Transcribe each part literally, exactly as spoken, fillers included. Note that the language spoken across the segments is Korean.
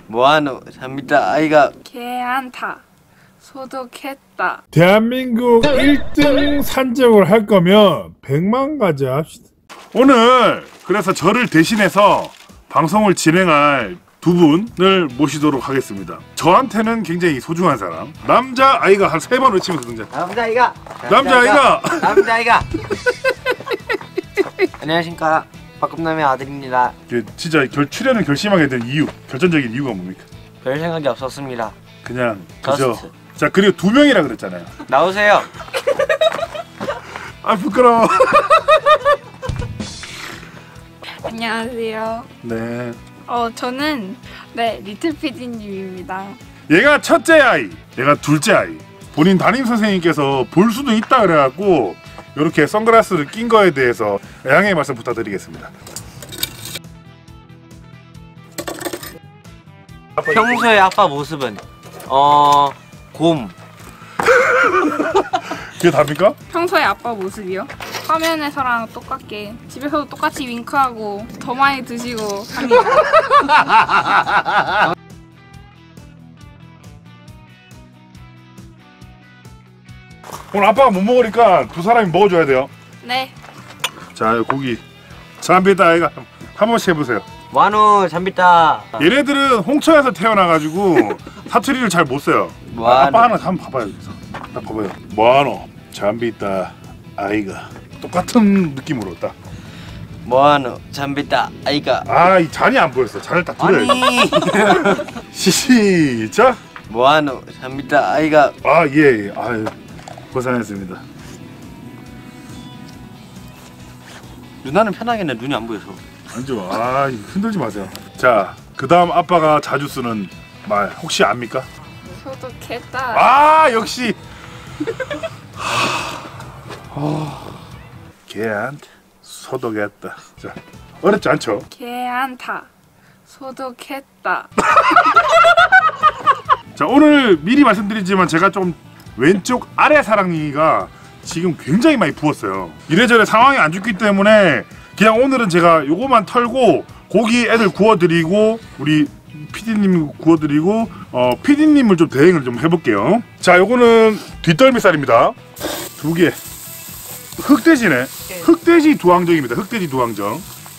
뭐하노 잠비다 아이가. 개안타 소독했다. 대한민국 일 등 산적을 할 거면 백만 가지 합시다. 오늘 그래서 저를 대신해서 방송을 진행할 두 분을 모시도록 하겠습니다. 저한테는 굉장히 소중한 사람, 남자 아이가 한 세 번 외치면서 등장. 남자 아이가. 남자 아이가. 남자 아이가. 안녕하십니까, 박금남의 아들입니다. 진짜 결, 출연을 결심하게 된 이유, 결정적인 이유가 뭡니까? 별 생각이 없었습니다. 그냥 그저. 저스트. 자, 그리고 두 명이라 그랬잖아요. 나오세요. 아 부끄러워. 안녕하세요. 네. 어 저는 네 리틀 피디님입니다. 얘가 첫째 아이, 얘가 둘째 아이. 본인 담임 선생님께서 볼 수도 있다 그래갖고 이렇게 선글라스를 낀 거에 대해서 양해의 말씀 부탁드리겠습니다. 평소에 아빠 모습은 어 곰. 그게 답니까? 평소에 아빠 모습이요? 화면에서랑 똑같게 집에서도 똑같이 윙크하고 더 많이 드시고 합니다. 오늘 아빠가 못 먹으니까 두 사람이 먹어줘야 돼요. 네. 자, 고기 잠비다 아이가 한 번씩 해보세요. 와누 잠비다. 얘네들은 홍천에서 태어나가지고 사투리를 잘 못 써요. 아, 아빠 하나 한번 봐봐요. 여기서. 딱 봐봐요. 뭐하노 잠비다 아이가. 똑같은 느낌으로 딱. 뭐하노 잠비다 아이가. 아, 이 잔이 안 보였어. 잔을 딱 들어야 아니. 시작. 뭐하노 잠비다 아이가. 아, 예, 예. 아유, 고생했습니다. 누나는 편하겠네. 눈이 안 보여서. 안 좋아. 아, 흔들지 마세요. 자, 그 다음 아빠가 자주 쓰는 말 혹시 압니까? 소독했다. 아, 역시. 걔한테 소독했다. 자, 어렵지 않죠? 개안타 소독했다. 자, 오늘 미리 말씀드리지만 제가 좀 왼쪽 아래 사랑니가 지금 굉장히 많이 부었어요. 이래저래 상황이 안 좋기 때문에 그냥 오늘은 제가 요거만 털고 고기 애들 구워드리고 우리 피디님 구워드리고 어 피디님을 좀 대행을 좀 해볼게요. 자, 요거는 뒷덜미살입니다. 두 개. 흑돼지네. 흑돼지 두항정입니다. 흑돼지 두항정.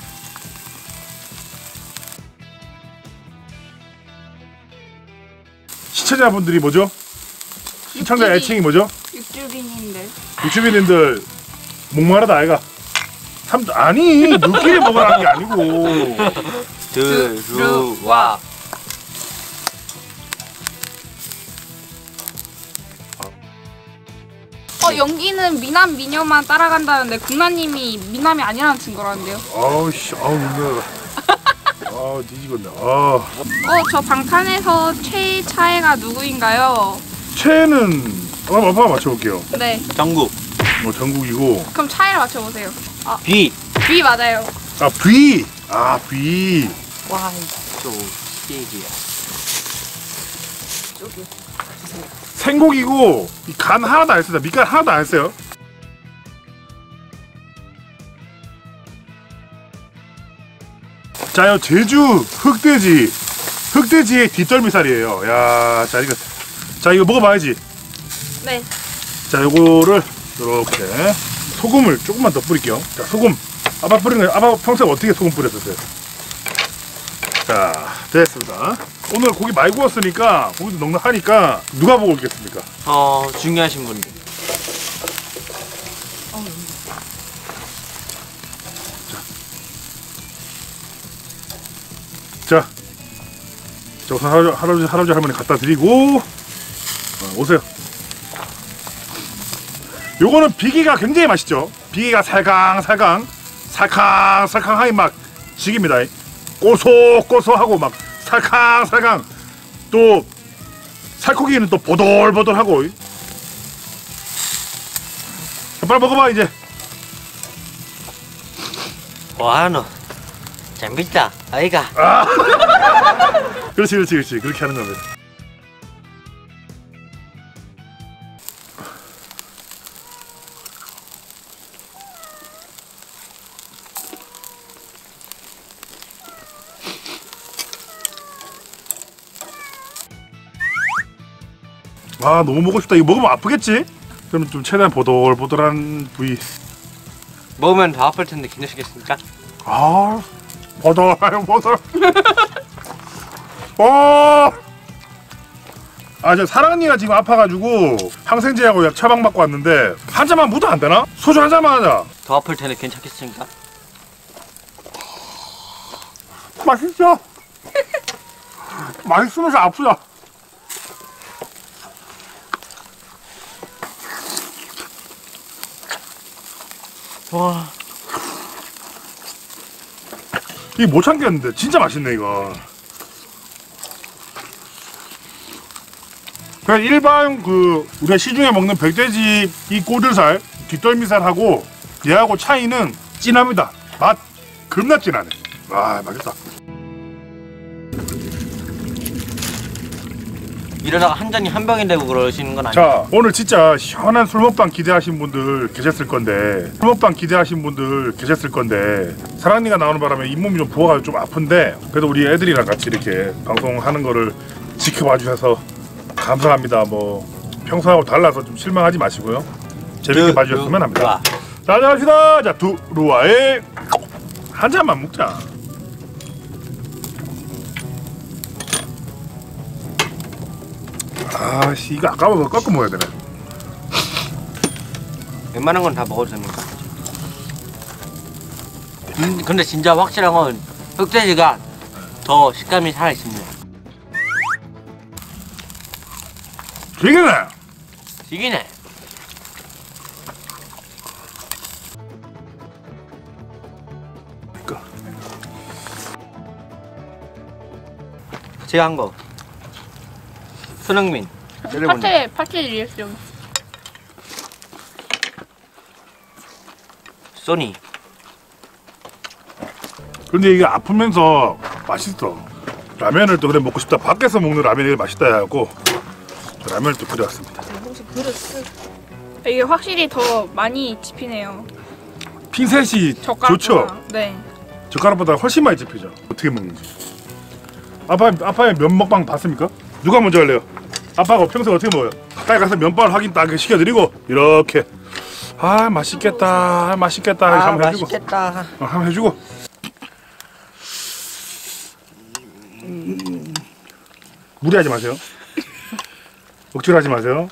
시청자분들이 뭐죠? 시청자 애칭이 뭐죠? 육주빈인데. 유튜브인들 목마르다 아이가. 삼 아니 물기를 먹으라는 게 아니고. 들어와. 어 연기는 미남 미녀만 따라간다는데 국나님이 미남이 아니라는 증거라는데요. 아우 씨, 아우 눈물. 아 뒤지겠네. 아. 어 저 방탄에서 최차애가 누구인가요? 최는 아빠 아빠 맞춰볼게요. 네. 정국. 뭐 전국이고. 그럼 차애를 맞춰보세요. 아 B. B 맞아요. 아 B. 아 B. Y. 조. C이야. 저기. 생고기고 이 간 하나도 안 했어요. 밑간 하나도 안 했어요. 자, 요 제주 흑돼지. 흑돼지의 뒷덜미살이에요. 야, 자 이거 자 이거 먹어봐야지. 네. 자, 요거를 이렇게 소금을 조금만 더 뿌릴게요. 자, 소금. 아빠 뿌리는 거, 아빠 평소에 어떻게 소금 뿌렸었어요? 자, 됐습니다. 오늘 고기 많이 구웠으니까 고기도 넉넉하니까 누가 보고 있겠습니까? 어 중요하신 분들. 자, 자 우선 할아버지, 할아버지, 할아버지 할머니 갖다 드리고 어, 오세요. 요거는 비계가 굉장히 맛있죠. 비계가 살강살강 살캉살캉하게 막 지깁니다. 고소고소하고 막 살캉살캉. 또 살코기는 또 보들보들하고. 자, 빨리 먹어봐 이제. 뭐하노 재밌다 아이가. 아. 그렇지 그렇지 그렇지 그렇게 하는 겁니다. 아 너무 먹고 싶다. 이거 먹으면 아프겠지? 그럼 좀 최대한 보들보들한 부위. 먹으면 더 아플 텐데 괜찮으시겠습니까? 아 보들 보들. 와. 아 저 사랑니가 지금 아파가지고 항생제하고 약 처방 받고 왔는데 한 잔만 묻어 안 되나? 소주 한 잔만 하자. 더 아플 텐데 괜찮겠습니까? 맛있어. 맛있으면서 아프다. 와. 이게 못 참겠는데 진짜 맛있네 이거. 그냥 일반 그 우리가 시중에 먹는 백돼지 이 꼬들살 뒷덜미살하고 얘하고 차이는 진합니다. 맛 겁나 진하네. 와 맛있다. 이러다가 한 잔이 한 병이 되고 그러시는 건 아니에요? 자 오늘 진짜 시원한 술 먹방 기대하신 분들 계셨을 건데 술 먹방 기대하신 분들 계셨을 건데 사랑니가 나오는 바람에 잇몸이 좀 부어가지고 좀 아픈데 그래도 우리 애들이랑 같이 이렇게 방송하는 거를 지켜봐 주셔서 감사합니다. 뭐 평소하고 달라서 좀 실망하지 마시고요. 재밌게 봐주셨으면 합니다. 자 안녕하십니까. 자 두루와의 한 잔만 먹자. 아씨 이거 아까워서 꺾어 먹어야 되네. 웬만한 건 다 먹어도 됩니까? 음, 근데 진짜 확실한 건 흑돼지가 더 식감이 살아있습니다. 되게네. 튀기네. 그러니까. 제가 한 거. 손흥민. 파채 파채 리액션. 소니. 근데 이게 아프면서 맛있어. 라면을 또 그래 먹고 싶다. 밖에서 먹는 라면이 맛있다 해갖고 라면을 또 끓여왔습니다. 이게 확실히 더 많이 집히네요. 핀셋이 젓가락보다. 좋죠? 네. 젓가락보다 훨씬 많이 집히죠. 어떻게 먹는지. 아빠, 아빠의 면 먹방 봤습니까? 누가 먼저 할래요? 아빠가 평소에 어떻게 먹어요? 빨리 가서 면발 확인 딱 시켜드리고 이렇게 아 맛있겠다 아, 맛있겠다 아 한번 해주고 맛있겠다. 어, 한번 해주고 음, 무리하지 마세요. 억지로 하지 마세요.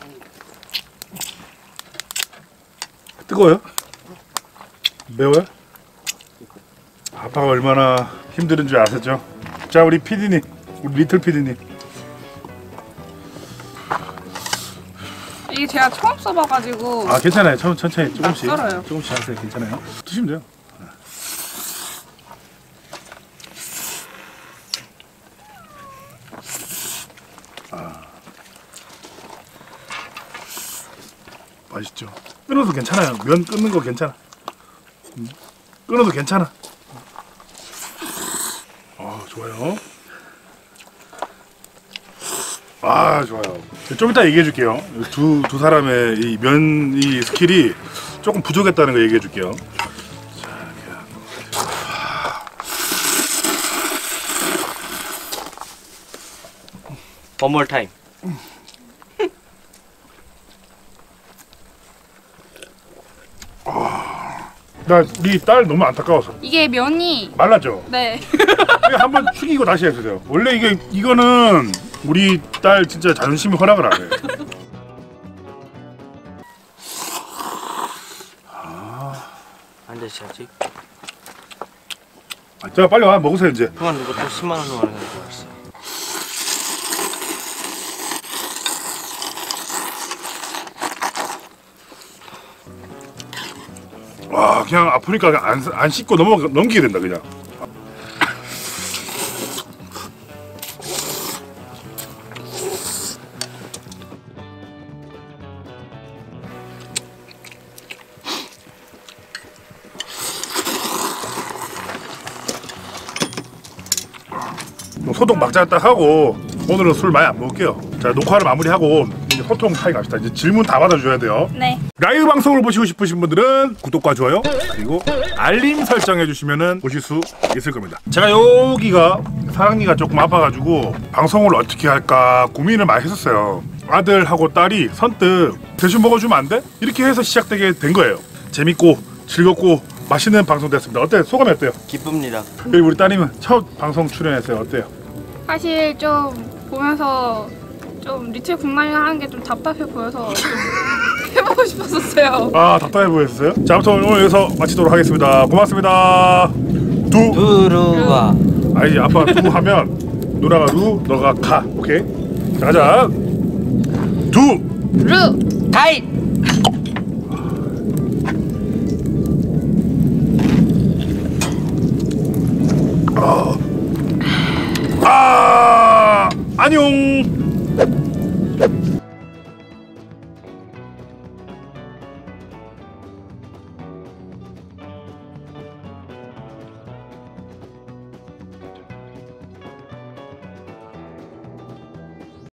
뜨거워요? 매워요? 아빠가 얼마나 힘든 줄 아셨죠? 자 우리 피디님 우리 리틀 피디님 이게 제가 처음 써봐가지고. 아 괜찮아요. 천, 천천히 조금씩 썰어요. 조금씩 하세요. 괜찮아요. 드시면 돼요. 아 맛있죠. 끊어도 괜찮아요. 면 끊는 거 괜찮아. 음, 끊어도 괜찮아. 아 좋아요. 아 좋아요. 좀 이따 얘기해 줄게요. 두, 두 사람의 이 면 이 스킬이 조금 부족했다는 거 얘기해 줄게요. 자, 이렇게 하고. One more time. 나 우리 딸 너무 안타까워서 이게 면이. 말랐죠? 네. 이거 한번 축이고 다시 해주세요. 원래 이게 이거는 우리 딸 진짜 자존심이 허락을 안 해. 안 되시지? 자 빨리 와 먹으세요 이제. 그만 누가 또 십만 원으로 하는 거 같았어. 와 그냥 아프니까 그냥 안, 안 씻고 넘어 넘기게 된다 그냥. 소독 막자 딱 하고 오늘은 술 많이 안 먹을게요. 자 녹화를 마무리하고 이제 소통 타임 갑시다. 이제 질문 다 받아줘야 돼요. 네. 라이브 방송을 보시고 싶으신 분들은 구독과 좋아요 그리고 알림 설정해 주시면은 보실 수 있을 겁니다. 제가 여기가 사랑니가 조금 아파가지고 방송을 어떻게 할까 고민을 많이 했었어요. 아들하고 딸이 선뜻 대신 먹어주면 안 돼? 이렇게 해서 시작되게 된 거예요. 재밌고 즐겁고 맛있는 방송 됐습니다. 어때요? 소감이 어때요? 기쁩니다. 그리고 우리 따님은 첫 방송 출연했어요. 어때요? 사실 좀 보면서 좀 리틀 국남이 하는 게 좀 답답해 보여서 좀 해보고 싶었었어요. 아 답답해 보였어요? 자 아무튼 오늘 여기서 마치도록 하겠습니다. 고맙습니다. 두 두루와 아니 아빠 두 하면 누나가 루 너가 가. 오케이? 자 가자. 두 루! 가잇. 아, 안녕.